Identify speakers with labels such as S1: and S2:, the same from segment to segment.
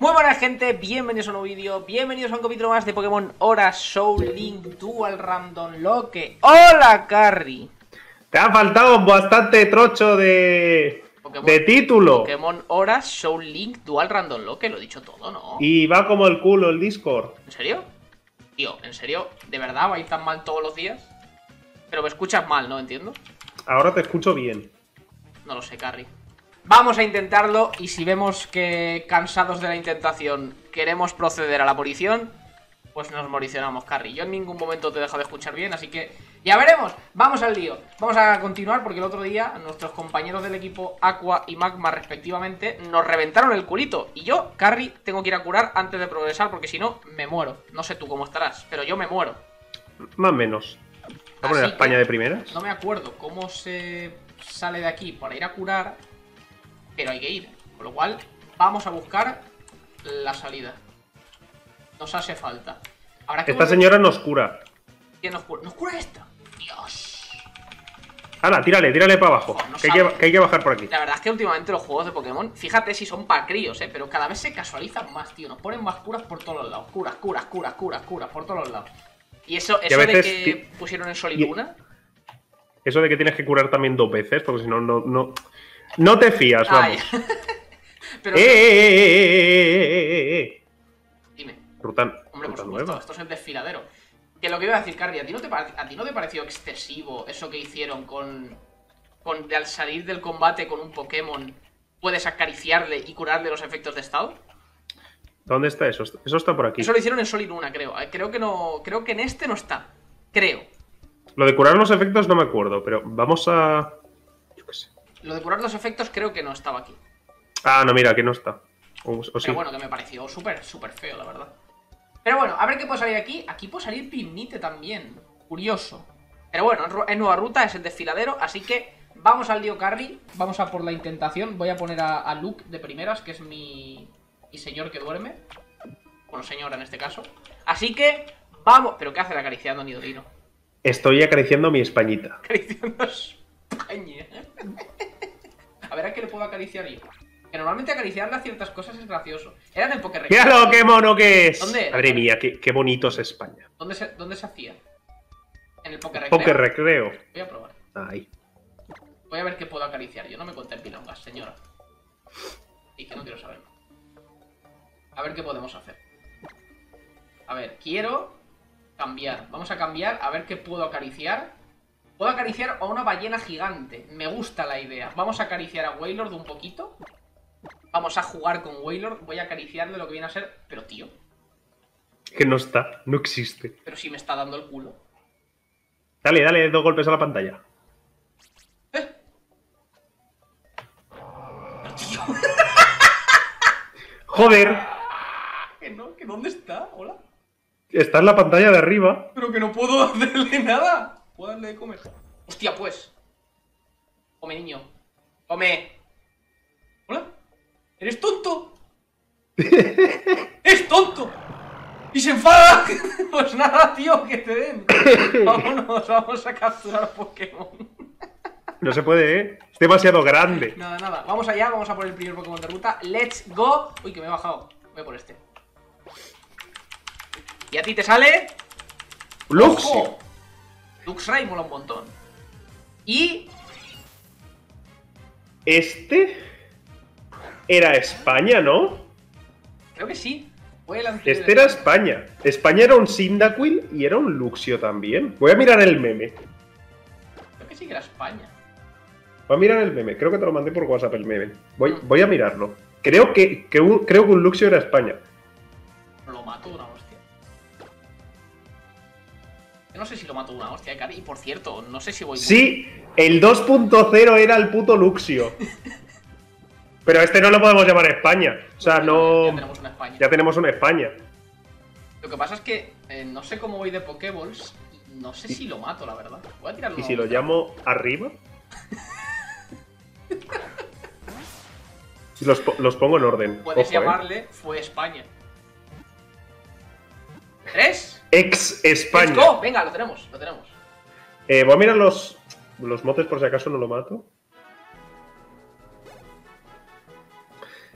S1: Muy buena gente, bienvenidos a un nuevo vídeo, bienvenidos a un capítulo más de Pokémon Hora Soul Link Dual Random Loque. ¡Hola, Carry!
S2: Te ha faltado bastante trocho de título.
S1: Pokémon Hora Soul Link Dual Random Loque, lo he dicho todo, ¿no?
S2: Y va como el culo el Discord.
S1: ¿En serio? Tío, ¿en serio? ¿De verdad va a ir tan mal todos los días? Pero me escuchas mal, ¿no? Entiendo.
S2: Ahora te escucho bien.
S1: No lo sé, Carry. Vamos a intentarlo y si vemos que cansados de la intentación queremos proceder a la morición, pues nos moricionamos, Carry. Yo en ningún momento te he dejado de escuchar bien, así que ya veremos. Vamos al lío. Vamos a continuar porque el otro día nuestros compañeros del equipo Aqua y Magma respectivamente nos reventaron el culito. Y yo, Carry, tengo que ir a curar antes de progresar porque si no, me muero. No sé tú cómo estarás, pero yo me muero.
S2: Más o menos. ¿Va a poner a España de primeras?
S1: No me acuerdo cómo se sale de aquí para ir a curar, pero hay que ir. Con lo cual, vamos a buscar la salida. Nos hace falta. Habrá que
S2: Esta señora nos cura.
S1: ¿Quién nos cura? ¿Nos cura esta? Dios.
S2: ¡Hala, tírale para abajo!
S1: No
S2: que hay que bajar por aquí.
S1: La verdad es que últimamente los juegos de Pokémon, fíjate si son pa' críos, pero cada vez se casualizan más, tío. Nos ponen más curas por todos los lados. Curas por todos los lados. Y eso de que pusieron en Sol y Luna.
S2: Eso de que tienes que curar también 2 veces, porque si no, no te fías, vamos.
S1: Pero dime.
S2: Ruta
S1: Hombre, por supuesto,
S2: nueva.
S1: esto es el desfiladero. Que lo que iba a decir, Carly, ¿a ti no te pareció excesivo eso que hicieron con de al salir del combate con un Pokémon puedes acariciarle y curarle los efectos de estado?
S2: ¿Dónde está eso? Eso está por aquí.
S1: Eso lo hicieron en Sol y Luna, creo. Creo que no. Creo que en este no está. Creo.
S2: Lo de curar los efectos no me acuerdo, pero vamos a... Yo qué sé.
S1: Lo de curar los efectos creo que no estaba aquí.
S2: Ah, no, mira, aquí no está. O
S1: pero
S2: sí.
S1: Bueno, que me pareció súper feo, la verdad. Pero bueno, a ver qué puede salir aquí. Aquí puede salir Pimnite también. Curioso. Pero bueno, es nueva ruta, es el desfiladero. Así que vamos al lío, Carry. Vamos a por la intentación. Voy a poner a Luke de primeras, que es mi señor que duerme. Bueno, señora en este caso. Así que vamos. ¿Pero qué hace acariciando Nidorino?
S2: Estoy acariciando mi españita.
S1: Acariciando España. A ver a qué le puedo acariciar yo. Que normalmente acariciarle a ciertas cosas es gracioso. Era en el Pokérecreo.
S2: ¡Míralo, qué mono que es!
S1: ¿Dónde era?
S2: Madre mía, qué bonito es España.
S1: ¿Dónde se hacía? En el Pokérecreo.
S2: Pokérecreo.
S1: Voy a probar.
S2: Ahí.
S1: Voy a ver qué puedo acariciar. Yo no me conté pilongas, señora. Y que no quiero saberlo. A ver qué podemos hacer. A ver, quiero cambiar. Vamos a cambiar a ver qué puedo acariciar. Puedo acariciar a una ballena gigante. Me gusta la idea. Vamos a acariciar a Wailord un poquito. Vamos a jugar con Wailord. Voy a acariciarle lo que viene a ser... Pero tío.
S2: Que no está, no existe.
S1: Pero si me está dando el culo.
S2: Dale 2 golpes a la pantalla.
S1: Pero tío.
S2: Joder.
S1: Que no, que ¿dónde está? Hola.
S2: Está en la pantalla de arriba.
S1: Pero que no puedo hacerle nada. ¿Puedo darle de comer? Hostia, pues. Come, niño. Come. ¿Hola? ¿Eres tonto? ¡Es tonto! ¡Y se enfada! Pues nada, tío, que te den. Vámonos, vamos a capturar Pokémon.
S2: No se puede, ¿eh? Es demasiado grande.
S1: Nada. Vamos allá, vamos a por el primer Pokémon de ruta. ¡Let's go! Uy, que me he bajado. Voy a por este. ¿Y a ti te sale?
S2: Luxio.
S1: Luxray mola un montón. Y...
S2: Este... Era España, ¿no?
S1: creo que sí.
S2: Este era España. España era un Cyndaquil y era un Luxio también. Voy a mirar el meme.
S1: Creo que sí que era España.
S2: Voy a mirar el meme. Creo que te lo mandé por WhatsApp el meme. Voy a mirarlo. Creo que un Luxio era España.
S1: Lo mato de una hostia. Yo no sé si lo mato de una hostia, Cari. Y por cierto, no sé si voy...
S2: Sí, el 2.0 era el puto Luxio. Pero este no lo podemos llamar España. O sea, no...
S1: Ya tenemos una España.
S2: Ya tenemos una España.
S1: Lo que pasa es que no sé cómo voy de Pokéballs. Y no sé si lo mato, la verdad. Voy a tirarlo.
S2: ¿Y si lo llamo arriba? Los pongo en orden.
S1: Puedes
S2: Ojo,
S1: llamarle Fue España. ¿3?
S2: Ex España.
S1: ¡Let's go! Venga, lo tenemos.
S2: Voy a mirar los motes por si acaso no lo mato.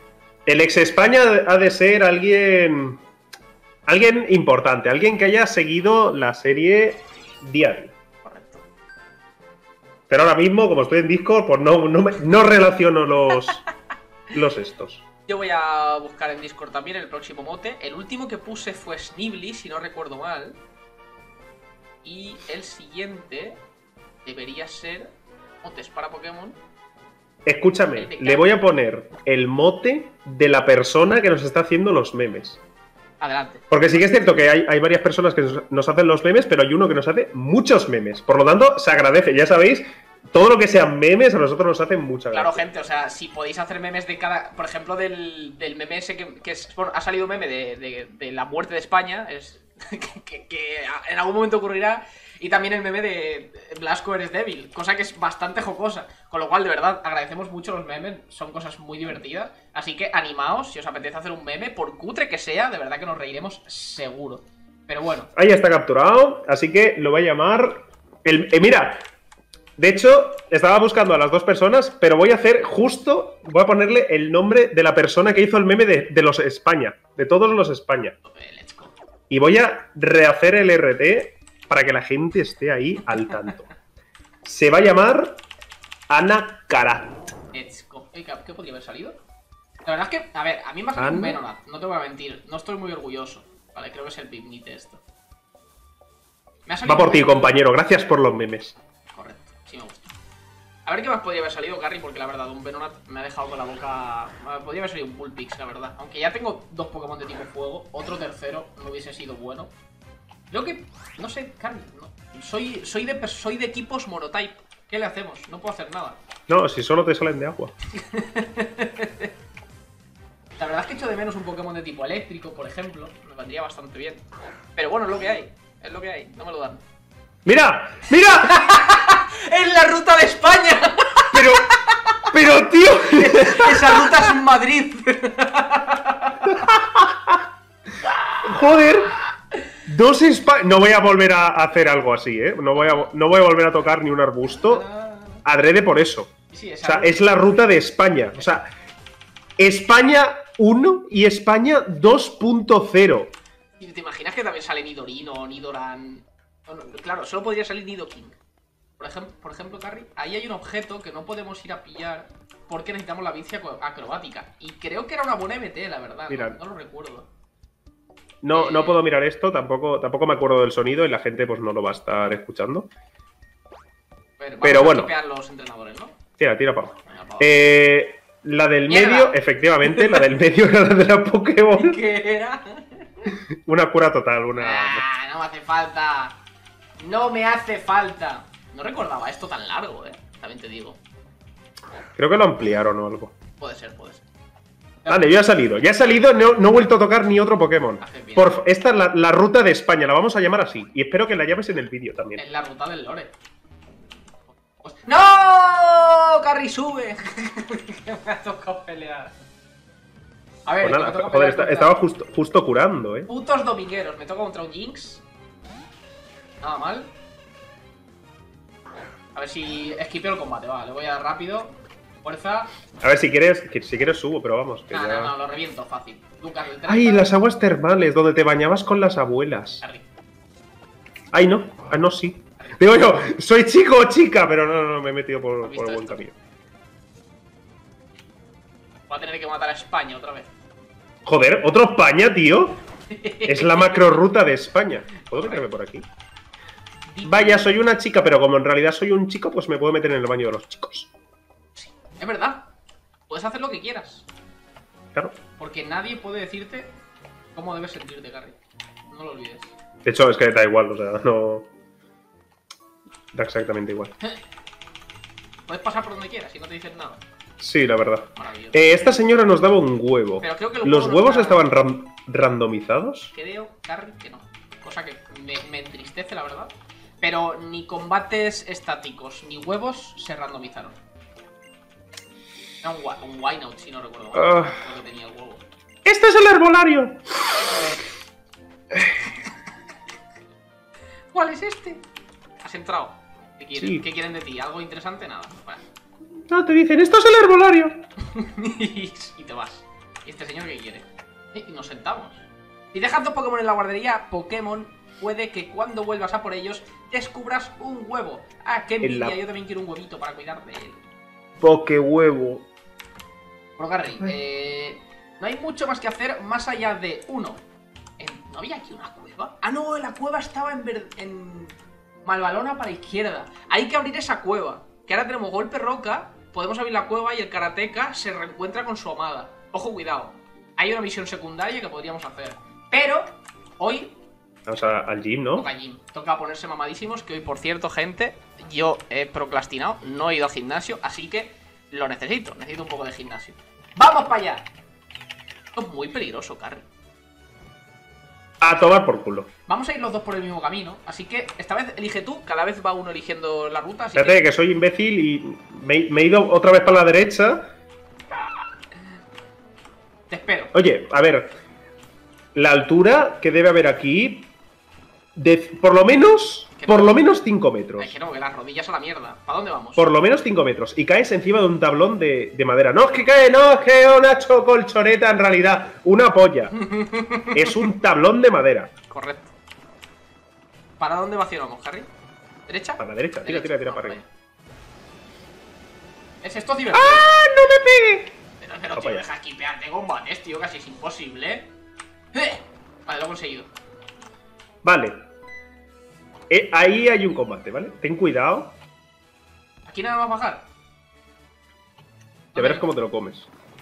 S2: El ex España ha de ser alguien. Alguien importante, alguien que haya seguido la serie día a día.
S1: Correcto.
S2: Pero ahora mismo, como estoy en Discord, pues no relaciono los estos.
S1: Yo voy a buscar en Discord también el próximo mote. El último que puse fue Snively, si no recuerdo mal. Y el siguiente debería ser motes para Pokémon.
S2: Escúchame, le voy a poner el mote de la persona que nos está haciendo los memes.
S1: Adelante.
S2: Porque sí que es cierto que hay varias personas que nos hacen los memes, pero hay uno que nos hace muchos memes. Por lo tanto, se agradece. Ya sabéis, todo lo que sean memes a nosotros nos hacen mucha gracia.
S1: Claro, gente, o sea, si podéis hacer memes de cada... Por ejemplo, del meme ese bueno, ha salido un meme de la muerte de España, es que en algún momento ocurrirá. Y también el meme de Blasco eres débil, cosa que es bastante jocosa. Con lo cual, de verdad, agradecemos mucho los memes, son cosas muy divertidas. Así que animaos, si os apetece hacer un meme, por cutre que sea, de verdad que nos reiremos seguro. Pero bueno.
S2: Ahí está capturado, así que lo voy a llamar... mira, de hecho, estaba buscando a las dos personas, pero voy a ponerle el nombre de la persona que hizo el meme de los España, de todos los España.
S1: Let's go.
S2: Y voy a rehacer el RT para que la gente esté ahí al tanto. Se va a llamar Ana Karat.
S1: Let's go. ¿Qué podría haber salido? La verdad es que, a ver, a mí me ha salido un Venonat, no te voy a mentir, no estoy muy orgulloso. Vale, creo que es el Pignite esto.
S2: Va por ti, compañero, gracias por los memes.
S1: Correcto, sí me gusta. A ver qué más podría haber salido, Gary, porque la verdad, un Venonat me ha dejado con la boca... Podría haber salido un Bullpix, la verdad. Aunque ya tengo dos Pokémon de tipo fuego, otro tercero no hubiese sido bueno. Creo que, no sé, Gary, no. Soy de equipos monotype. ¿Qué le hacemos? No puedo hacer nada.
S2: No, si solo te salen de agua.
S1: La verdad es que echo de menos un Pokémon de tipo eléctrico, por ejemplo. Me vendría bastante bien. Pero bueno, es lo que hay. Es lo que hay. No me lo dan.
S2: ¡Mira! ¡Mira!
S1: ¡Es la ruta de España!
S2: Pero tío.
S1: Esa ruta es en Madrid.
S2: Joder. Dos España. No voy a volver a hacer algo así, ¿eh? No voy a volver a tocar ni un arbusto. Adrede por eso.
S1: Sí,
S2: o sea, es la ruta de España. O sea, España 1 y España 2.0.
S1: ¿Te imaginas que también sale Nidorino o Nidoran? Claro, solo podría salir Nidoking. Por ejemplo, Carrie, ahí hay un objeto que no podemos ir a pillar porque necesitamos la vicia acrobática. Y creo que era una buena MT, la verdad.
S2: Mira,
S1: no lo recuerdo.
S2: No puedo mirar esto, tampoco me acuerdo del sonido y la gente pues no lo va a estar escuchando.
S1: Pero
S2: bueno.
S1: Vamos a los entrenadores, ¿no?
S2: Tira para abajo. La del medio, efectivamente, la del medio era la de la Pokémon.
S1: ¿Qué era?
S2: Una cura total,
S1: no me hace falta. No me hace falta. No recordaba esto tan largo, también te digo.
S2: Creo que lo ampliaron o algo.
S1: Puede ser.
S2: Vale, ya ha salido, no he vuelto a tocar ni otro Pokémon. Esta es la ruta de España, la vamos a llamar así. Y espero que la llames en el vídeo también.
S1: Es la ruta del lore. ¡No! ¡Carry sube! Me ha tocado pelear. A ver,
S2: pues nada, joder, estaba justo curando,
S1: Putos domingueros, me toca contra un Jinx. Nada mal. A ver si esquipeo el combate, va, le voy a dar rápido. Fuerza.
S2: A ver, si quieres subo, pero vamos. Que
S1: no, lo reviento fácil. Lucas,
S2: ¡ay, las aguas termales! Donde te bañabas con las abuelas.
S1: Harry.
S2: ¡Ay, no! ¡Ah, no, sí! Digo yo, soy chico o chica, pero no, me he metido por el buen camino.
S1: Voy a tener que matar a España otra vez.
S2: Joder, ¿otro España, tío? Es la macro ruta de España. ¿Puedo meterme por aquí? Vaya, soy una chica, pero como en realidad soy un chico, pues me puedo meter en el baño de los chicos.
S1: Sí, es verdad. Puedes hacer lo que quieras.
S2: Claro.
S1: Porque nadie puede decirte cómo debes sentirte, Gary. No lo olvides.
S2: De hecho, es que da igual, o sea, no... Da exactamente igual.
S1: Puedes pasar por donde quieras y no te dicen nada.
S2: Sí, la verdad. Esta señora nos daba un huevo.
S1: Pero creo que
S2: ¿los huevos estaban randomizados?
S1: Creo, Carrie, que no. Cosa que me entristece, la verdad. Pero ni combates estáticos ni huevos se randomizaron. Era un Wynaut, si no recuerdo mal. Creo que tenía el huevo.
S2: ¡Este es el herbolario!
S1: ¿Cuál es este? ¿Has entrado? ¿Qué quieren?
S2: Sí.
S1: ¿Qué quieren de ti? ¿Algo interesante? Nada. Bueno.
S2: No, te dicen, ¡esto es el herbolario!
S1: Y te vas. ¿Y este señor qué quiere? Y nos sentamos. Si dejas 2 Pokémon en la guardería, Pokémon puede que cuando vuelvas a por ellos descubras un huevo. Ah, qué envidia, yo también quiero un huevito para cuidar de él.
S2: Pokéhuevo.
S1: Bueno, Garry, no hay mucho más que hacer más allá de uno. ¿No había aquí una cueva? Ah, no, la cueva estaba en Malvalona para la izquierda. Hay que abrir esa cueva. Que ahora tenemos golpe roca, podemos abrir la cueva y el karateka se reencuentra con su amada. Ojo, cuidado. Hay una misión secundaria que podríamos hacer. Pero hoy
S2: Vamos al gym, ¿no?
S1: toca gym. Toca ponerse mamadísimos. Que hoy, por cierto, gente, yo he procrastinado, no he ido al gimnasio, así que lo necesito. Necesito un poco de gimnasio. ¡Vamos para allá! Esto es muy peligroso, Carry.
S2: A tomar por culo.
S1: Vamos a ir los dos por el mismo camino, así que esta vez elige tú, cada vez va uno eligiendo la ruta, así
S2: Fíjate que soy imbécil y me he ido otra vez para la derecha.
S1: te espero.
S2: Oye, a ver. La altura que debe haber aquí. Por lo menos 5 metros.
S1: Ay, que no, que las rodillas a la mierda. ¿Para dónde vamos?
S2: Por lo menos 5 metros. Y caes encima de un tablón de madera. No es que cae, no, es que es una chocolchoneta en realidad. Una polla. Es un tablón de madera.
S1: Correcto. ¿Para dónde vacionamos, Harry? ¿Derecha?
S2: Para la derecha. Tira para arriba.
S1: ¿Es esto divertido?
S2: ¡Ah! ¡No me pegue!
S1: Pero tío, deja esquipearte combates, tío. Casi es imposible. Vale, lo he conseguido.
S2: Vale. Ahí hay un combate, ¿vale? Ten cuidado.
S1: ¿Aquí nada más bajar?
S2: Ya verás cómo te lo comes.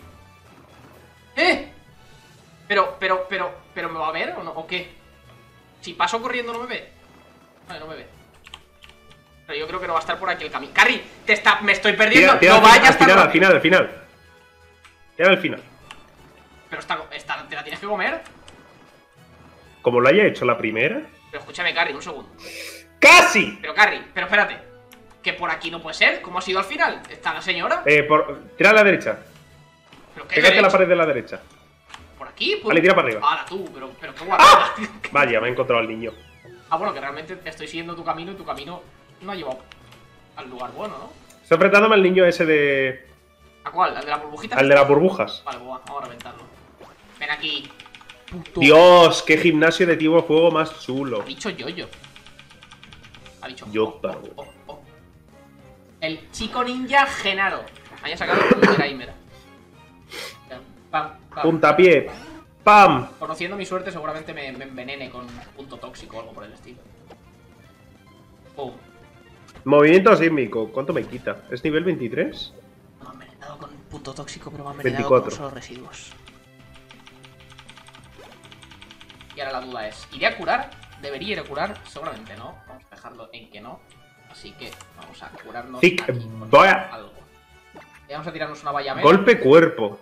S1: Pero ¿me va a ver o no? ¿O qué? Si paso corriendo no me ve. Vale, no me ve. Pero yo creo que no va a estar por aquí el camino. ¡Carry! Me estoy perdiendo.
S2: Tira
S1: No vayas
S2: al final. Tira al final.
S1: Pero te la tienes que comer.
S2: Como lo haya hecho la primera.
S1: Pero escúchame, Carry, un segundo.
S2: ¡Casi!
S1: Pero Carry, pero espérate. Que por aquí no puede ser. ¿Cómo ha sido al final? ¿Está la señora?
S2: Tira a la derecha.
S1: ¿Pero qué
S2: Pégate a la pared de la derecha.
S1: ¿Por aquí? Pues...
S2: Vale, tira para arriba.
S1: ¡Hala tú! Pero qué guarda.
S2: Vaya, me he encontrado al niño.
S1: Ah, bueno, que realmente estoy siguiendo tu camino y tu camino no ha llevado al lugar bueno, ¿no?
S2: Estoy apretándome al niño ese de...
S1: ¿A cuál? ¿Al de las burbujitas?
S2: Al de las burbujas.
S1: Vale, pues vamos a reventarlo. Ven aquí. Puto.
S2: Dios, qué gimnasio de tipo de juego más chulo.
S1: Ha dicho Yoyo. Ha dicho
S2: Yota.
S1: El chico ninja Genaro. Haya sacado el primera Imera.
S2: Puntapié. ¡Pam!
S1: Conociendo mi suerte, seguramente me envenene con punto tóxico o algo por el estilo. ¡Pum!
S2: Movimiento sísmico. ¿Cuánto me quita? ¿Es nivel 23?
S1: No me han envenenado con punto tóxico, pero me han envenenado
S2: 24.
S1: con solo residuos. Y ahora la duda es, ¿iré a curar? ¿Debería ir a curar? Seguramente no. Vamos a dejarlo en que no. Así que vamos a curarnos
S2: Thick
S1: aquí con
S2: vaya.
S1: algo. Y vamos a tirarnos una valla media.
S2: Golpe cuerpo.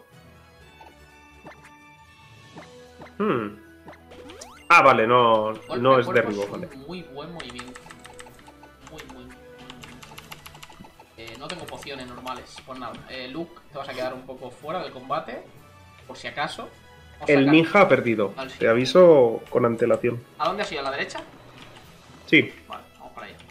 S2: Ah, vale, no es derribo, vale.
S1: Muy buen movimiento. Muy. No tengo pociones normales. Pues nada, Luke, te vas a quedar un poco fuera del combate. Por si acaso.
S2: El ninja ha perdido. Te aviso con antelación.
S1: ¿A dónde has ido? ¿A la derecha?
S2: Sí.
S1: Vale, vamos para allá.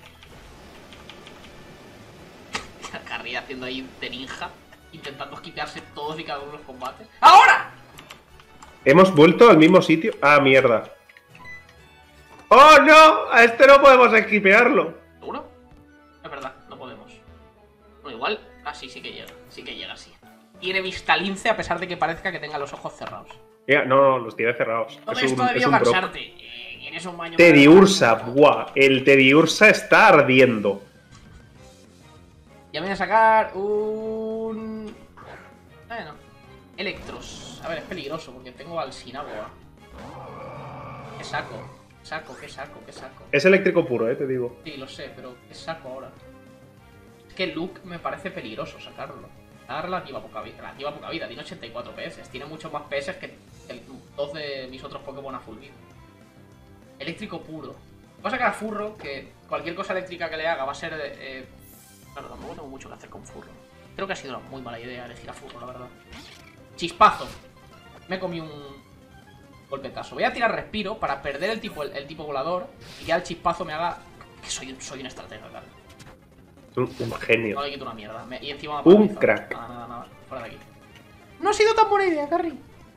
S1: Carry haciendo ahí de ninja, intentando esquipearse todos y cada uno de los combates. ¡Ahora!
S2: Hemos vuelto al mismo sitio. Ah, mierda. ¡Oh, no! A este no podemos esquipearlo.
S1: ¿Seguro? Es verdad, no podemos. Bueno, igual. Ah, sí que llega. Sí que llega, sí. Tiene vista lince a pesar de que parezca que tenga los ojos cerrados.
S2: No, los tiene cerrados.
S1: No ves todavía cansarte. Eres un baño.
S2: Teddy Ursa, buah. El Teddy Ursa está ardiendo.
S1: Ya me voy a sacar un... Bueno, Electros. A ver, es peligroso porque tengo al Sinagua. ¿Qué saco? ¿Qué saco?
S2: Es eléctrico puro, te digo.
S1: Sí, lo sé, pero ¿qué saco ahora? Es que Luke me parece peligroso sacarlo. Da relativa poca vida, tiene 84 PS. Tiene muchos más PS que dos de mis otros Pokémon a full vida. Eléctrico puro. Voy a sacar a Furro, que cualquier cosa eléctrica que le haga va a ser... Claro, tampoco tengo mucho que hacer con Furro. Creo que ha sido una muy mala idea elegir a Furro, la verdad. Chispazo. Me comí un golpetazo. Voy a tirar respiro para perder el tipo volador y ya el chispazo me haga... Que soy un estratega, claro.
S2: Un genio.
S1: No le quito una mierda. Y encima
S2: un crack.
S1: Nada. Fuera de aquí. No ha sido tan buena idea, Carry.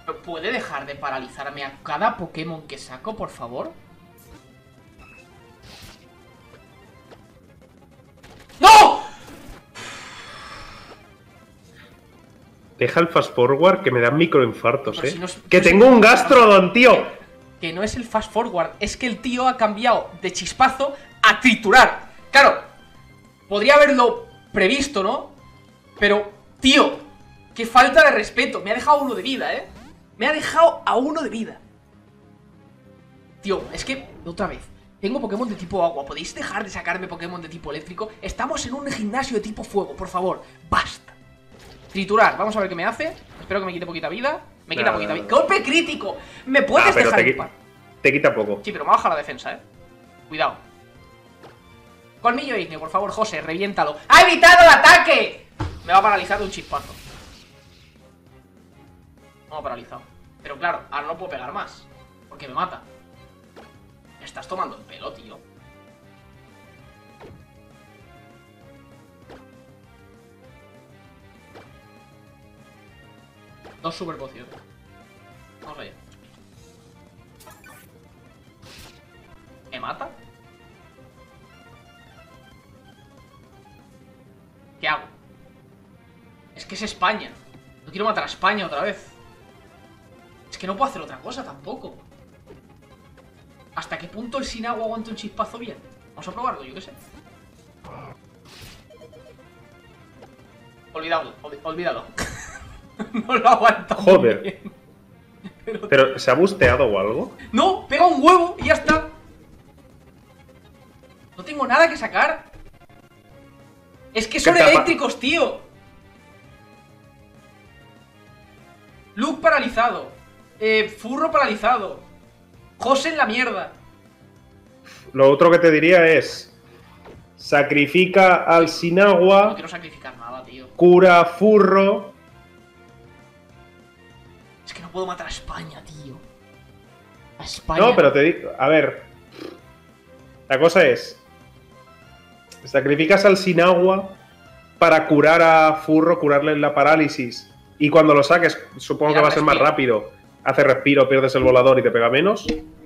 S1: ¿Puede dejar de paralizarme a cada Pokémon que saco, por favor? ¡No!
S2: Deja el fast forward que me dan microinfartos,
S1: Pero si no es-
S2: ¡Que tengo un Gastrodon, tío!
S1: Que no es el fast forward, es que el tío ha cambiado de chispazo a triturar. Claro, podría haberlo previsto, ¿no? Pero, tío, qué falta de respeto. Me ha dejado 1 de vida, ¿eh? Me ha dejado a 1 de vida. Tío, es que, otra vez, tengo Pokémon de tipo agua. ¿Podéis dejar de sacarme Pokémon de tipo eléctrico? Estamos en un gimnasio de tipo fuego, por favor. Basta. Triturar, vamos a ver qué me hace. Espero que me quite poquita vida. Me quita poquita vida. ¡Golpe crítico! ¿Me puedes
S2: pero
S1: dejar en paz?
S2: te quita poco.
S1: Sí, pero me baja la defensa, ¿eh? Cuidado. Colmillo ígneo, por favor, José, reviéntalo. ¡Ha evitado el ataque! Me va a paralizar de un chispazo. No me ha paralizado. Pero claro, ahora no puedo pegar más. Porque me mata. Me estás tomando el pelo, tío. Dos super pociones. Vamos allá. ¿Me mata? ¿Qué hago? Es que es España. No quiero matar a España otra vez. Es que no puedo hacer otra cosa tampoco. ¿Hasta qué punto el sin agua aguanta un chispazo bien? Vamos a probarlo, yo qué sé. Olvídalo, olvídalo. No lo aguanta.
S2: Joder.
S1: Bien.
S2: ¿Pero se ha busteado o algo?
S1: No, pega un huevo y ya está. No tengo nada que sacar. Es que son
S2: ¿Qué tapa?
S1: eléctricos, tío. Luke paralizado. Furro paralizado. José en la mierda.
S2: Lo otro que te diría es... Sacrifica al sin
S1: No
S2: agua,
S1: quiero sacrificar nada, tío.
S2: cura Furro...
S1: Es que no puedo matar a España, tío. A España.
S2: No, pero te digo... A ver... La cosa es... Sacrificas al sin agua para curar a Furro, curarle la parálisis. Y cuando lo saques, supongo
S1: Mira,
S2: que va a ser más
S1: respiro.
S2: rápido. Hace respiro, pierdes el volador y te pega menos.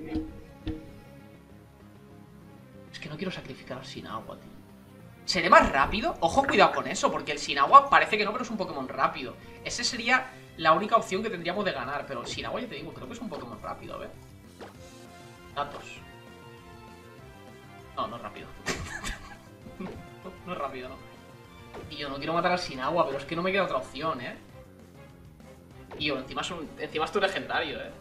S1: Es que no quiero sacrificar al sin agua, tío. ¿Seré más rápido? Ojo, cuidado con eso, porque el sin agua parece que no, pero es un Pokémon rápido. Esa sería la única opción que tendríamos de ganar. Pero el sin agua, ya te digo, creo que es un Pokémon rápido, a ver. Datos. No, no es rápido. No es rápido, no. Y yo no quiero matar al sin agua, pero es que no me queda otra opción, ¿eh? Tío, encima es tu legendario, ¿eh?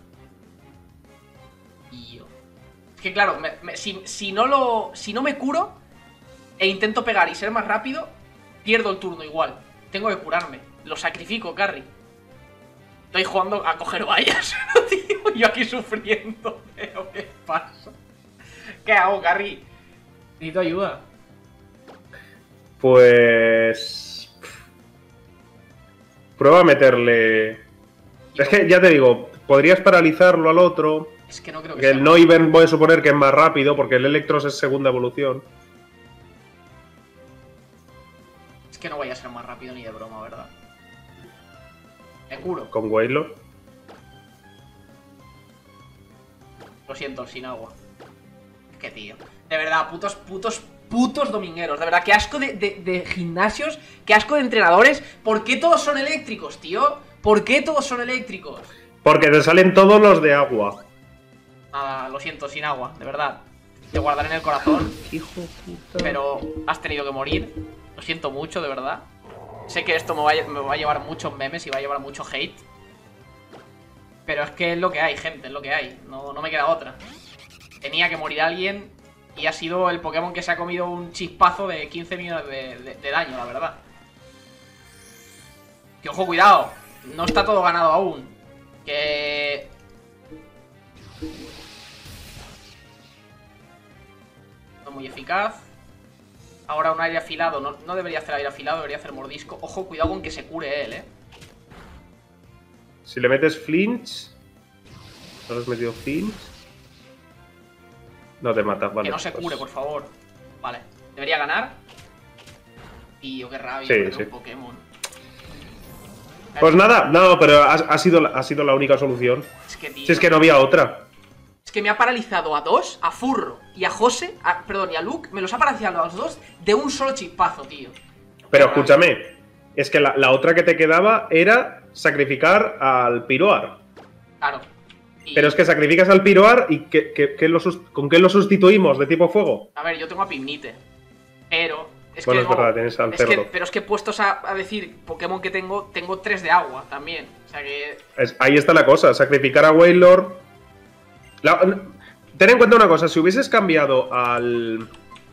S1: Tío. Es que claro, si no me curo e intento pegar y ser más rápido, pierdo el turno igual. Tengo que curarme. Lo sacrifico, Carry. Estoy jugando a coger vallas, tío. Yo aquí sufriendo. Pero ¿qué pasa? ¿Qué hago, Carry? Necesito ayuda.
S2: Pues... Prueba a meterle... Es que ya te digo, podrías paralizarlo al otro.
S1: Es que no creo que
S2: Que
S1: sea.
S2: el Noivern voy a suponer que es más rápido, porque el Electros es segunda evolución.
S1: Es que no vaya a ser más rápido ni de broma, ¿verdad? Me curo.
S2: Con Wailord.
S1: Lo siento, sin agua. Es que tío. De verdad, putos domingueros. De verdad, qué asco de gimnasios. Qué asco de entrenadores. ¿Por qué todos son eléctricos, tío? ¿Por qué todos son eléctricos?
S2: Porque te salen todos los de agua.
S1: Nada, lo siento, sin agua, de verdad. Te guardaré en el corazón.
S2: Hijo puta.
S1: Pero has tenido que morir. Lo siento mucho, de verdad. Sé que esto me va a llevar muchos memes y va a llevar mucho hate. Pero es que es lo que hay, gente, es lo que hay. No me queda otra. Tenía que morir alguien y ha sido el Pokémon que se ha comido un chispazo de 15 millones de daño, la verdad. Que ojo, cuidado. No está todo ganado aún. Que... No es muy eficaz. Ahora un aire afilado. No debería hacer aire afilado, debería hacer mordisco. Ojo, cuidado con que se cure él,
S2: Si le metes flinch... ¿No le has metido flinch? No te matas, vale.
S1: Que no se
S2: pues.
S1: cure, por favor. Vale. Debería ganar. Tío, qué rabia.
S2: Sí,
S1: perder
S2: sí.
S1: un Pokémon.
S2: Pues nada, no, pero ha sido la única solución.
S1: Es que, tío,
S2: Si es que no había otra.
S1: es que me ha paralizado a dos, a Furro y a José, perdón, y a Luke, me los ha paralizado a los dos de un solo chispazo, tío.
S2: Pero escúchame, es que la otra que te quedaba era sacrificar al Piroar.
S1: Claro.
S2: Pero es que sacrificas al Piroar y ¿con qué lo sustituimos de tipo fuego?
S1: A ver, yo tengo a Pimnite, pero...
S2: Bueno, es verdad, tienes al cerdo.
S1: Pero es que puestos a decir Pokémon que tengo 3 de agua también. O sea que...
S2: Ahí está la cosa, sacrificar a Wailord... Ten en cuenta una cosa, si hubieses cambiado al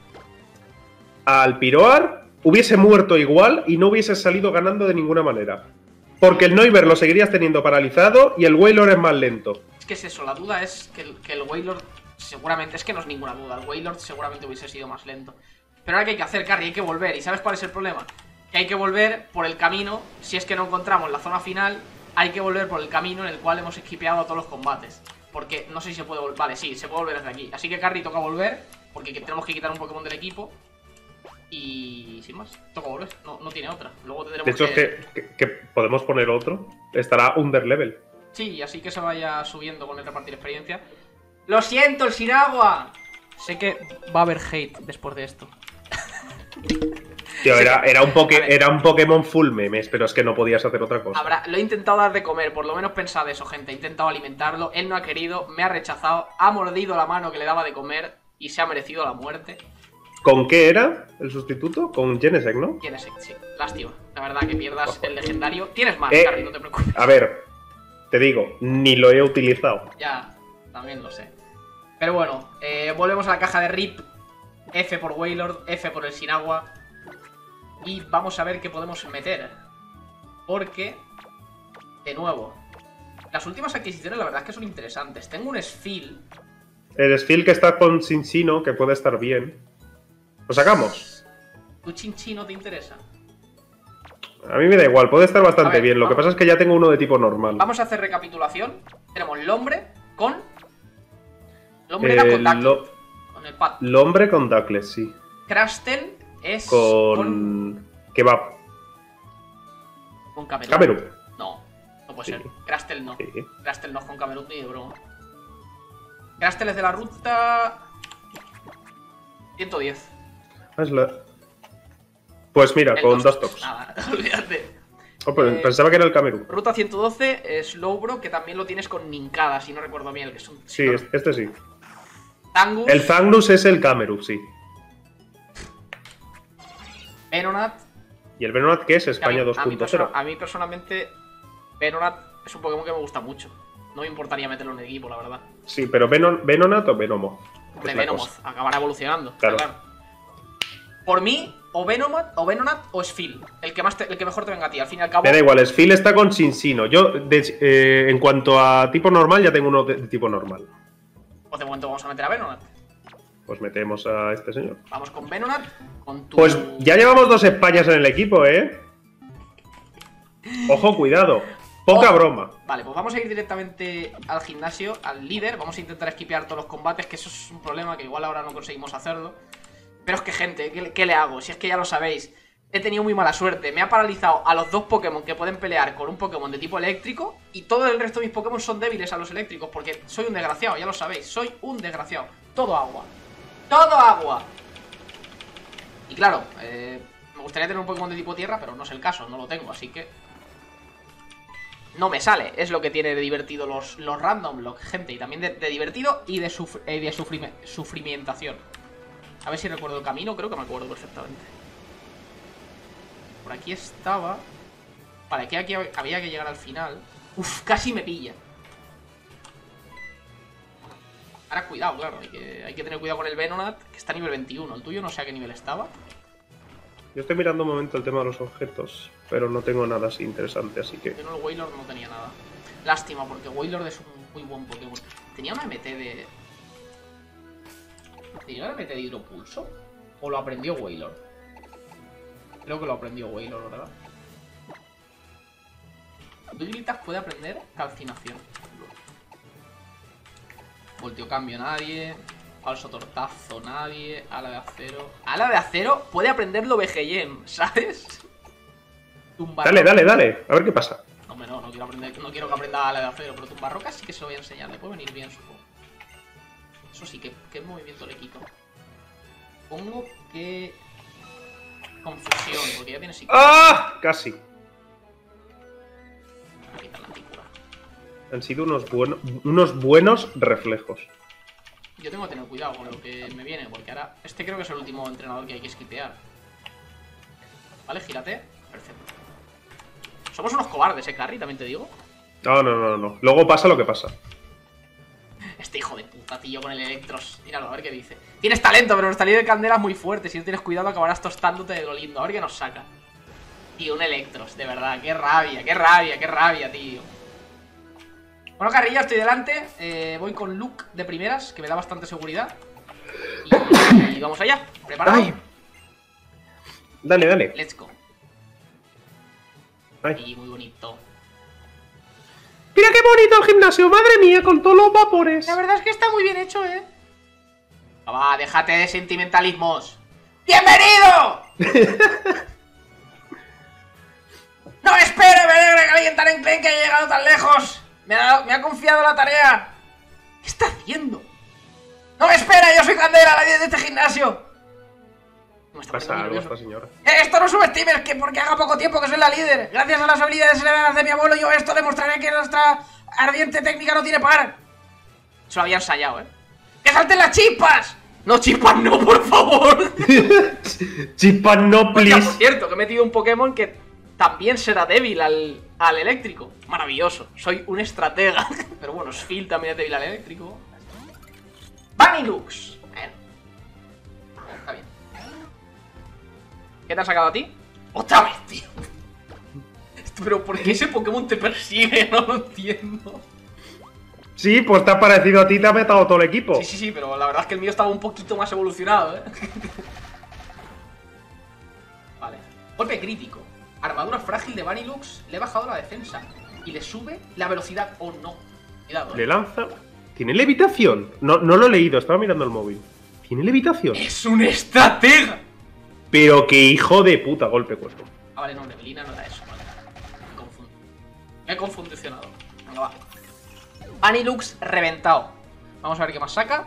S2: Piroar, hubiese muerto igual y no hubieses salido ganando de ninguna manera. Porque el Noivern lo seguirías teniendo paralizado y el Wailord es más lento.
S1: Es que es eso, la duda es que el Wailord seguramente... Es que no es ninguna duda, el Wailord seguramente hubiese sido más lento. Pero ahora, ¿qué hay que hacer, Carry? Hay que volver. ¿Y sabes cuál es el problema? Que hay que volver por el camino. Si es que no encontramos la zona final, hay que volver por el camino en el cual hemos esquipeado a todos los combates. Porque no sé si se puede volver. Vale, sí, se puede volver desde aquí. Así que, Carry, toca volver, porque tenemos que quitar un Pokémon del equipo. Y sin más, toca volver. No tiene otra. Luego tendremos
S2: de hecho, es que podemos poner otro. Estará underlevel.
S1: Sí, así que se vaya subiendo con el repartir experiencia. ¡Lo siento, el Sinagua! Sé que va a haber hate después de esto.
S2: Tío, era un Pokémon full memes, pero es que no podías hacer otra cosa.
S1: Lo he intentado dar de comer, por lo menos pensad eso, gente. He intentado alimentarlo, él no ha querido, me ha rechazado, ha mordido la mano que le daba de comer y se ha merecido la muerte.
S2: ¿Con qué era el sustituto? Con Genesect, ¿no?
S1: Genesect, sí. Lástima. La verdad que pierdas el legendario. Tienes más, Carry, no te preocupes.
S2: A ver, te digo, ni lo he utilizado.
S1: Ya, también lo sé. Pero bueno, volvemos a la caja de RIP. F por Wailord, F por el Sinagua. Y vamos a ver qué podemos meter. Porque, de nuevo, las últimas adquisiciones la verdad es que son interesantes. Tengo un Sfil.
S2: El Sfil que está con Cinchino, que puede estar bien. ¿Lo sacamos?
S1: ¿Tu Chinchino te interesa?
S2: A mí me da igual, puede estar bastante
S1: ver,
S2: bien. Lo que pasa es que ya tengo uno de tipo normal.
S1: Vamos a hacer recapitulación. Tenemos Lombre con... Lombre era con Ducklet. Con el Pat.
S2: Lombre con Ducklet, sí.
S1: Crustle es...
S2: Con... Kebab.
S1: Con Camerún.
S2: Camerún.
S1: No puede
S2: Sí.
S1: ser. Crustle no.
S2: Sí.
S1: Crustle no es con Camerún ni de broma. Crustle es de la ruta... 110.
S2: Pues mira,
S1: El
S2: con
S1: dos
S2: Dustox.
S1: Nada, olvídate.
S2: Oh, pero pensaba que era el Camerún.
S1: Ruta 112, Slowbro, que también lo tienes con Nincada, si no recuerdo bien. Que es un...
S2: Sí, este sí.
S1: Tangus.
S2: El Zangus es el Camerún, sí.
S1: Venonat.
S2: ¿Y el Venonat qué es? España 2.0.
S1: A mí personalmente, Venonat es un Pokémon que me gusta mucho. No me importaría meterlo en el equipo, la verdad.
S2: Sí, pero ¿Venonat o Venomoth?
S1: Hombre, Venomoth, acabará evolucionando.
S2: Claro.
S1: Por mí, o Venonat o Sfil. El que mejor te venga a ti. Al fin y al cabo.
S2: Me da igual, Sfil está con Cinchino. Yo, en cuanto a tipo normal, ya tengo uno de tipo normal.
S1: Pues de momento vamos a meter a Venonat.
S2: Pues metemos a este señor.
S1: Vamos con Venonat. Con tu...
S2: Pues ya llevamos 2 Españas en el equipo, ¿eh? Ojo, cuidado. Poca broma.
S1: Vale, pues vamos a ir directamente al gimnasio, al líder. Vamos a intentar esquipear todos los combates, que eso es un problema, que igual ahora no conseguimos hacerlo. Pero es que, gente, ¿qué le hago? Si es que ya lo sabéis, he tenido muy mala suerte. Me ha paralizado a los 2 Pokémon que pueden pelear con un Pokémon de tipo eléctrico, y todo el resto de mis Pokémon son débiles a los eléctricos, porque soy un desgraciado, ya lo sabéis. Soy un desgraciado. Todo agua. ¡Todo agua! Y claro, me gustaría tener un Pokémon de tipo tierra, pero no es el caso, no lo tengo, así que... no me sale, es lo que tiene de divertido los Random Lock, gente. Y también de divertido y de sufrimientación. A ver si recuerdo el camino, creo que me acuerdo perfectamente. Por aquí estaba... Vale, aquí había que llegar al final. Uf, casi me pilla. Ahora cuidado, claro, hay que tener cuidado con el Venonat, que está a nivel 21. El tuyo no sé a qué nivel estaba.
S2: Yo estoy mirando un momento el tema de los objetos, pero no tengo nada así interesante, así que...
S1: Yo no, el Wailord no tenía nada. Lástima, porque Wailord es un muy buen Pokémon. ¿Tenía una MT de... ¿tenía una MT de hidropulso? ¿O lo aprendió Wailord? Creo que lo aprendió Wailord, ¿verdad? Wigglytuff puede aprender calcinación. Volteo cambio nadie. Falso tortazo nadie. Ala de acero. Ala de acero puede aprenderlo BGM, ¿sabes?
S2: Dale. A ver qué pasa.
S1: quiero aprender, no quiero que aprenda la de acero, pero tumba rocas sí que se lo voy a enseñar. Le puede venir bien, supongo. Eso sí, ¿qué movimiento le quito? Supongo que... Confusión, porque ya tiene psicología.
S2: ¡Ah! Casi.
S1: Voy a quitar la anticura.
S2: Han sido unos buenos reflejos.
S1: Yo tengo que tener cuidado con lo que me viene, porque ahora... Este creo que es el último entrenador que hay que skipear. Vale, gírate. Perfecto. Somos unos cobardes, Carry, también te digo.
S2: No. Luego pasa lo que pasa.
S1: Este hijo de puta, tío, con el Electros. Míralo, a ver qué dice. Tienes talento, pero nuestra línea de candela es muy fuerte. Si no tienes cuidado acabarás tostándote de lo lindo. A ver qué nos saca. Tío, un Electros, de verdad. Qué rabia, tío. Bueno, Carrilla, estoy delante. Voy con Luke de primeras, que me da bastante seguridad. Y vamos allá. ¿Preparado?
S2: Ay. Dale.
S1: Let's go.
S2: Ay.
S1: Y muy bonito.
S2: ¡Mira qué bonito el gimnasio! ¡Madre mía, con todos los vapores!
S1: La verdad es que está muy bien hecho, ¿eh? Va, déjate de sentimentalismos. ¡Bienvenido! ¡No espere! Me alegra que alguien tan enclenque haya llegado tan lejos. Me ha confiado la tarea. ¿Qué está haciendo? ¡No espera! Yo soy Candela, la líder de este gimnasio. Me está
S2: Pasa
S1: poniendo
S2: algo
S1: nervioso.
S2: esta señora.
S1: Esto no subestimes, que porque haga poco tiempo que soy la líder. Gracias a las habilidades heredadas de mi abuelo, yo esto demostraré que nuestra ardiente técnica no tiene par. Eso lo había ensayado, ¿eh? ¡Que salten las chispas! No, chispas no, por favor.
S2: Chispas no,
S1: Hostia,
S2: please.
S1: por cierto, que he metido un Pokémon que también será débil al eléctrico. Maravilloso, soy un estratega. Pero bueno, Sphil también es débil al eléctrico. Vanilux. Está bien. ¿Qué te ha sacado a ti? ¡Otra vez, tío! Pero ¿por qué ese Pokémon te persigue? No lo entiendo.
S2: Sí, pues te ha parecido a ti, te ha matado todo el equipo.
S1: Sí, pero la verdad es que el mío estaba un poquito más evolucionado, ¿eh? Vale. Golpe crítico. Armadura frágil de Vanilux. Le he bajado la defensa. Y le sube la velocidad. ¡Oh, no! Cuidado,
S2: Le lanza... ¿Tiene levitación? No lo he leído, estaba mirando el móvil. ¿Tiene levitación?
S1: ¡Es un estratega!
S2: Pero qué hijo de puta golpe cuerpo.
S1: Ah, vale, no, Nebelina no era eso. Vale. Me he confundicionado. Venga, va. Vanilux reventado. Vamos a ver qué más saca.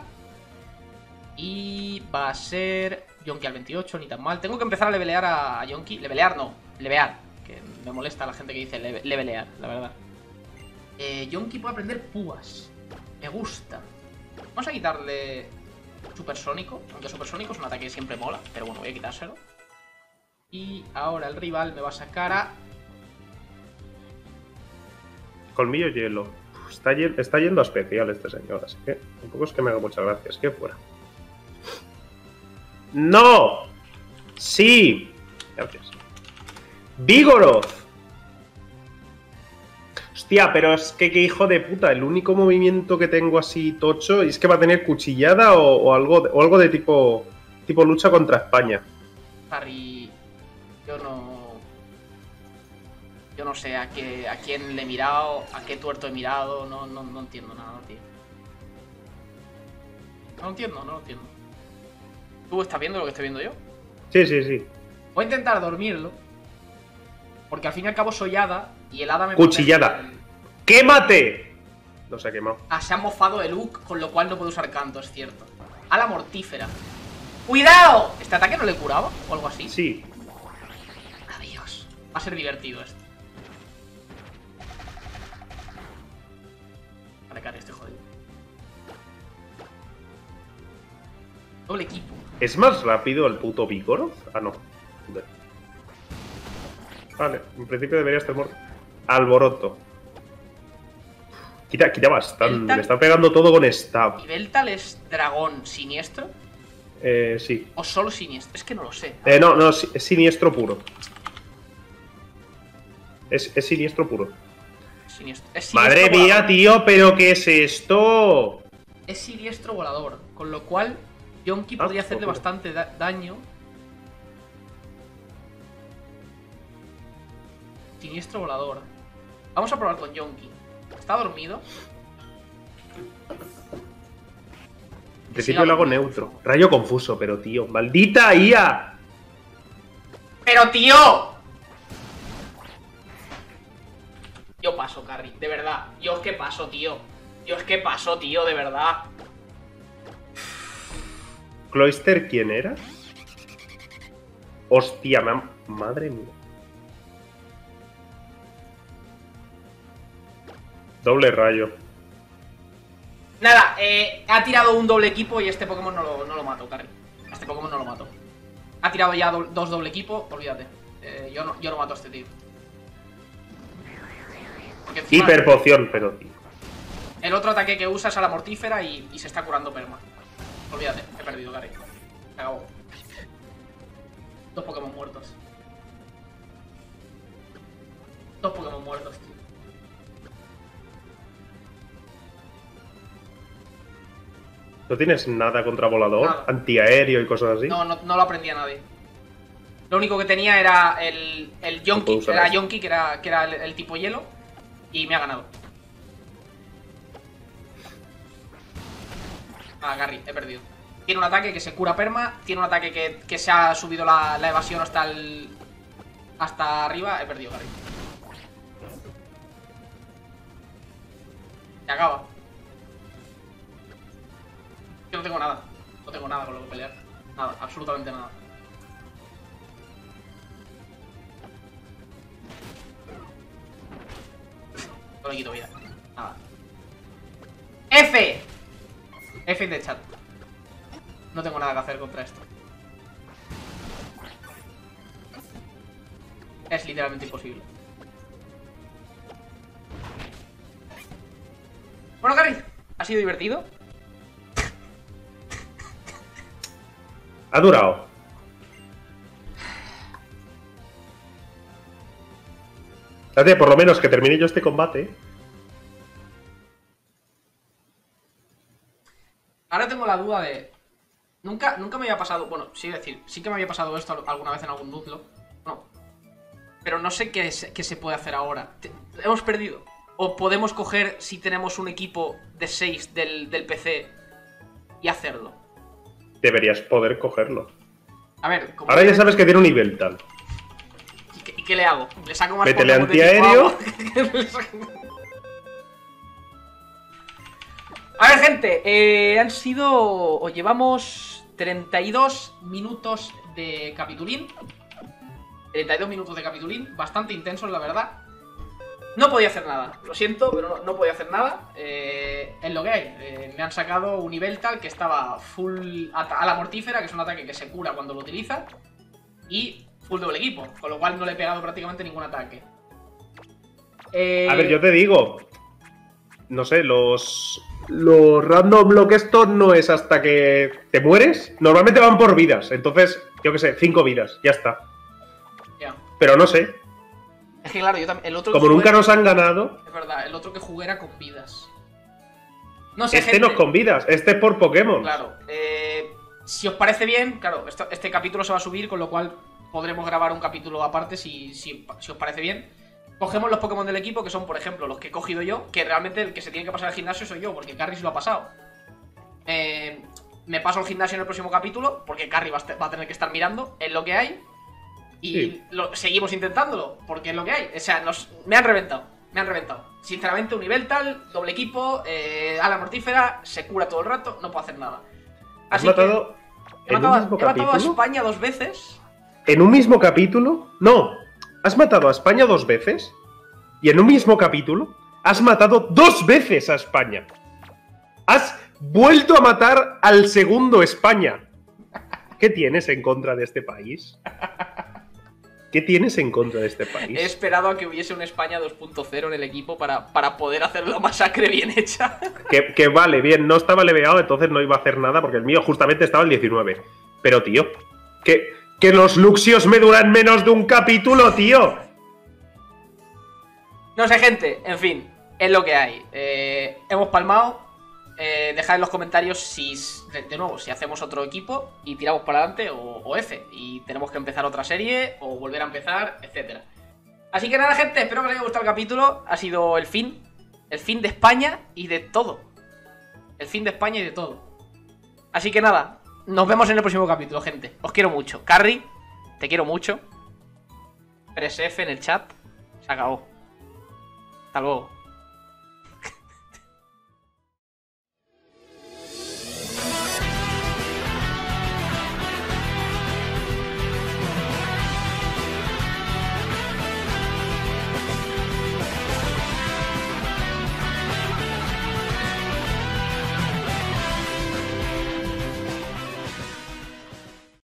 S1: Y va a ser Yonki al 28, ni tan mal. Tengo que empezar a levelear a Yonki. Levelear no, levear. Que me molesta la gente que dice levelear, la verdad. Yonki puede aprender púas. Me gusta. Vamos a quitarle Supersónico. Aunque Supersónico es un ataque que siempre mola. Pero bueno, voy a quitárselo. Y ahora el rival me va a sacar a...
S2: Colmillo hielo. Está yendo a especial este señor, así que tampoco es que me haga muchas gracias. Que fuera. ¡No! ¡Sí! Gracias. ¡Vigoroth! Hostia, pero es que qué hijo de puta. El único movimiento que tengo así tocho es que va a tener cuchillada o algo de tipo lucha contra España.
S1: Harry, yo no sé a quién le he mirado, a qué tuerto he mirado, no entiendo nada, tío. No lo entiendo. ¿Tú estás viendo lo que estoy viendo yo?
S2: Sí.
S1: Voy a intentar dormirlo, porque al fin y al cabo soy hada y el hada me...
S2: Cuchillada. ¡Quémate! No se ha quemado.
S1: Ah, se ha mofado de Luke, con lo cual no puedo usar canto, es cierto. Ala mortífera. ¡Cuidado! ¿Este ataque no le curaba? ¿O algo así?
S2: Sí.
S1: Adiós. Va a ser divertido esto. Vale, Cari, estoy jodido. Doble equipo.
S2: ¿Es más rápido el puto Vigoroth? Ah, no. Vale, en principio debería estar muerto. Alboroto. Quita bastante.
S1: Beltal.
S2: Me está pegando todo con stab.
S1: ¿Y Beltal es dragón siniestro?
S2: Sí.
S1: ¿O solo siniestro? Es que no lo sé.
S2: No, es siniestro puro. Es siniestro puro.
S1: Siniestro. Es
S2: Madre
S1: siniestro
S2: mía,
S1: volador.
S2: tío, ¿pero qué es esto?
S1: Es siniestro volador. Con lo cual, Yonki podría hacerle
S2: joder.
S1: bastante daño. Siniestro volador. Vamos a probar con Yonki. ¿Está dormido?
S2: En principio lo hago neutro. Rayo confuso, pero tío, maldita IA.
S1: ¡Pero tío! Yo paso. paso, Carry. De verdad. Yo es que paso, tío. Yo es que paso, tío, de verdad.
S2: ¿Cloyster quién era? Hostia, madre mía. Doble rayo.
S1: Nada, ha tirado un doble equipo y este Pokémon no lo mato, Carry. Este Pokémon no lo mato. Ha tirado ya dos doble equipo, olvídate. Yo no mato a este tío. Encima,
S2: Hiperpoción, pero tío.
S1: el otro ataque que usa es a la mortífera y se está curando perma. Olvídate, he perdido, Carry. Se acabó. Dos Pokémon muertos. Dos Pokémon muertos, tío.
S2: ¿No tienes nada contra volador?
S1: Nada.
S2: Antiaéreo y cosas así.
S1: No lo aprendía nadie. Lo único que tenía era el Yonki,
S2: usar
S1: era
S2: eso.
S1: Yonki, que era el tipo hielo. Y me ha ganado. Ah, Gary, he perdido. Tiene un ataque que se cura perma. Tiene un ataque que se ha subido la evasión hasta arriba. He perdido, Gary. Se acaba. Yo no tengo nada. No tengo nada con lo que pelear. Nada, absolutamente nada. No le quito vida. Nada. F. F de chat. No tengo nada que hacer contra esto. Es literalmente imposible. Bueno, Gary, ha sido divertido.
S2: Ha durado. Espérate, por lo menos que termine yo este combate.
S1: Ahora tengo la duda de... Nunca me había pasado... Bueno, sí decir, sí que me había pasado esto alguna vez en algún Nuzlocke. No. Pero no sé qué se puede hacer ahora. Hemos perdido. O podemos coger, si tenemos un equipo de 6 del PC, y hacerlo.
S2: Deberías poder cogerlo.
S1: A ver, como
S2: Ahora ya sabes que tiene un nivel tal.
S1: ¿Y qué le hago? ¿Le saco más
S2: Métele
S1: Pokémon de
S2: antiaéreo.
S1: tipo agua? A ver, gente, han sido... O llevamos 32 minutos de capitulín. 32 minutos de capitulín, bastante intensos, la verdad. No podía hacer nada, lo siento, pero no podía hacer nada. Es lo que hay. Me han sacado un nivel tal que estaba full a la mortífera, que es un ataque que se cura cuando lo utiliza. Y full doble equipo, con lo cual no le he pegado prácticamente ningún ataque.
S2: A ver, yo te digo. No sé, los random block estos no es hasta que te mueres. Normalmente van por vidas. Entonces, yo qué sé, 5 vidas, ya está.
S1: Ya.
S2: Pero no sé.
S1: Es que claro, yo también. El otro
S2: Como
S1: que
S2: nunca
S1: jugué-
S2: nos han ganado,
S1: Es verdad, el otro que jugué era con vidas. No sé,
S2: este
S1: gente,
S2: no es con vidas, este es por Pokémon.
S1: Claro, si os parece bien, claro, este capítulo se va a subir, con lo cual podremos grabar un capítulo aparte si os parece bien. Cogemos los Pokémon del equipo, que son, por ejemplo, los que he cogido yo, que realmente el que se tiene que pasar al gimnasio soy yo, porque Carry se lo ha pasado. Me paso al gimnasio en el próximo capítulo, porque Carry va a tener que estar mirando, es lo que hay. Y
S2: Sí.
S1: seguimos intentándolo, porque es lo que hay. O sea, me han reventado. Me han reventado. Sinceramente, un nivel tal, doble equipo, ala mortífera, se cura todo el rato, no puedo hacer nada.
S2: ¿Has
S1: Así
S2: matado
S1: que he
S2: en un mismo
S1: matado a
S2: capítulo?
S1: España 2 veces.
S2: ¿En un mismo capítulo? No. ¿Has matado a España 2 veces? Y en un mismo capítulo has matado 2 veces a España. Has vuelto a matar al segundo España. ¿Qué tienes en contra de este país? ¿Qué tienes en contra de este
S1: He
S2: país?
S1: esperado a que hubiese un España 2.0 en el equipo para poder hacer la masacre bien hecha.
S2: Que vale, bien, no estaba leveado, entonces no iba a hacer nada, porque el mío justamente estaba el 19. Pero, tío, que los Luxios me duran menos de un capítulo, tío.
S1: No sé, gente, en fin, es lo que hay. Hemos palmado. Dejad en los comentarios si, de nuevo, si hacemos otro equipo y tiramos para adelante o F. Y tenemos que empezar otra serie o volver a empezar, etcétera. Así que nada, gente, espero que os haya gustado el capítulo. Ha sido el fin de España y de todo. El fin de España y de todo. Así que nada, nos vemos en el próximo capítulo, gente. Os quiero mucho. Carry, te quiero mucho. 3F en el chat. Se acabó. Hasta luego.